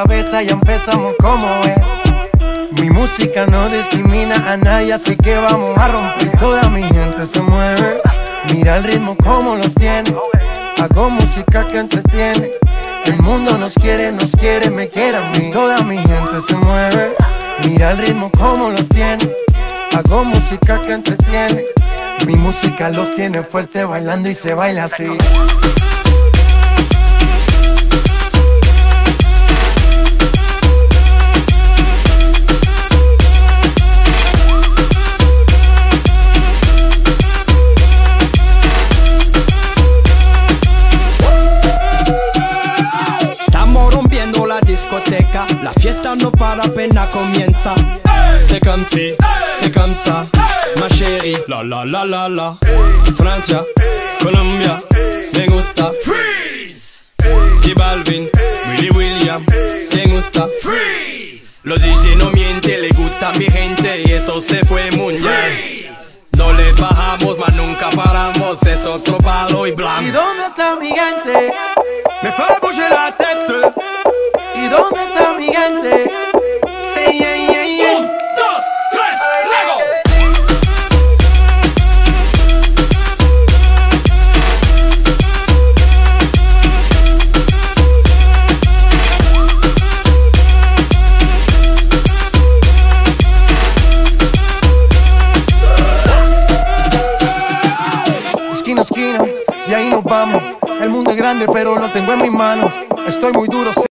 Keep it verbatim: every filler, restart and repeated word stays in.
cabeza, ya empezamos como es. Mi música no discrimina a nadie, así que vamos a romper. Toda mi gente se mueve, mira el ritmo como los tiene. Hago música que entretiene. El mundo nos quiere, nos quiere, me quiere a mí. Toda mi gente se mueve, mira el ritmo como los tiene. Hago música que entretiene. Mi música los tiene fuerte bailando y se baila así. Discoteca, la fiesta no para, apenas comienza. C'est comme si, c'est comme ça, ma chérie. La la la la la. Francia, Colombia, me gusta. Freeze. Y Balvin, Willy William, me gusta. Freeze. Los D J no mienten, le gusta a mi gente y eso se fue mundial. No le bajamos, mas nunca paramos, es otro palo y blanco. ¿Y dónde está mi gente? Me fait bouger la tête. ¿Y dónde está mi gente? Sí, yeah, yeah, yeah. Un, dos, tres, luego. Esquina a esquina, y ahí nos vamos. El mundo es grande, pero lo tengo en mis manos. Estoy muy duro.